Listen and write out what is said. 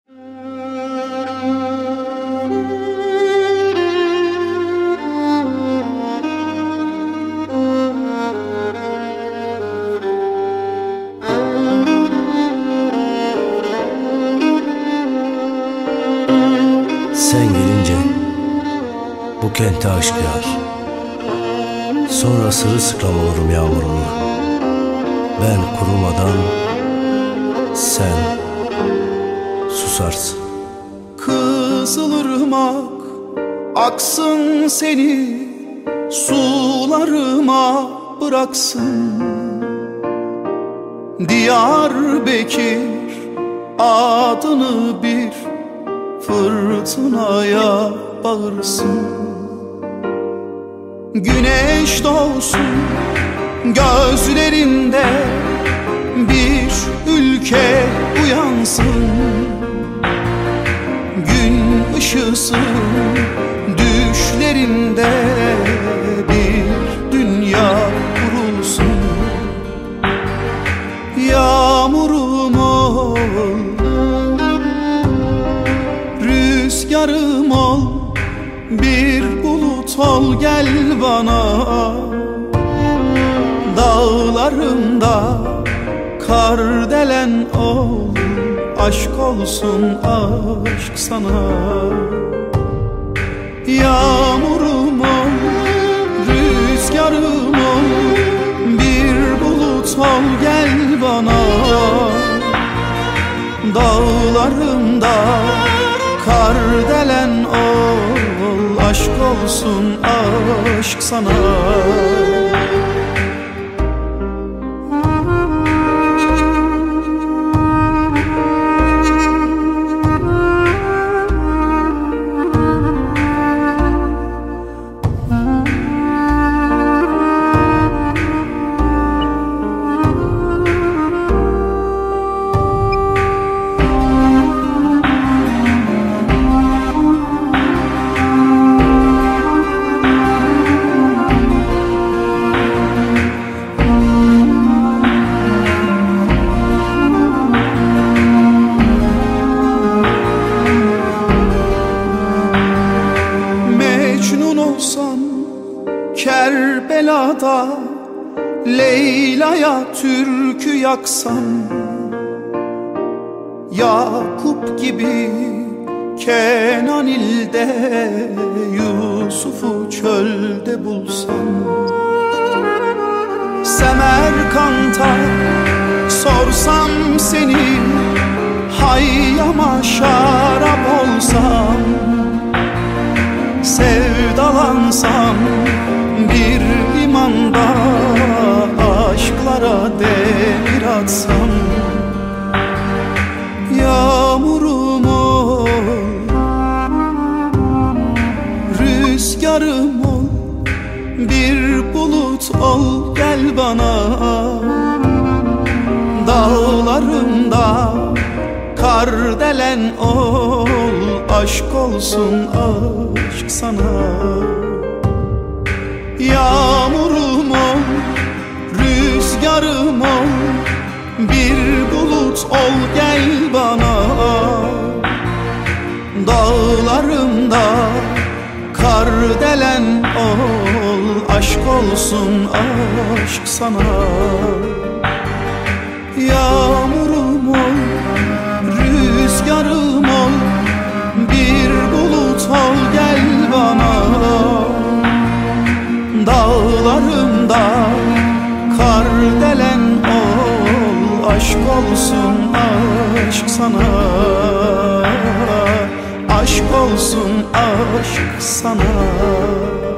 Sen gelince bu kente aşk yağar. Sonra sırılsıklam olurum yağmurumla. Ben kurumadan sen susarsın. Kızılırmak aksın, seni sularıma bıraksın. Diyarbakır adını bir fırtınaya bağırsın. Güneş doğsun gözlerinde, bir ülke uyansın. Gün ışısı düşlerinde, bir dünya kurulsun. Yağmurum ol, rüzgarım ol, bir bulut ol gel bana. Dağlarımda kardelen ol, aşk olsun aşk sana. Yağmurum ol, rüzgarım ol, bir bulut ol gel bana. Dağlarımda kardelen ol, aşk olsun aşk sana. Kerbela'da Leyla'ya türkü yaksam, Yakup gibi Kenan ilde Yusuf'u çölde bulsam. Semerkant'a sorsam seni, Hayyam'a şarap olsam. Sevdalansam bir limanda, aşklara demir atsam. Yağmurum ol, rüzgarım ol, bir bulut ol gel bana. Dağlarımda kardelen ol, aşk olsun aşk sana. Yağmurum ol, rüzgarım ol, bir bulut ol gel bana. Dağlarımda kardelen ol, aşk olsun aşk sana. Yağmurum ol, rüzgarım ol, bir bulut ol gel bana. Dağlarımda kardelen ol, aşk olsun aşk sana. Aşk olsun aşk sana.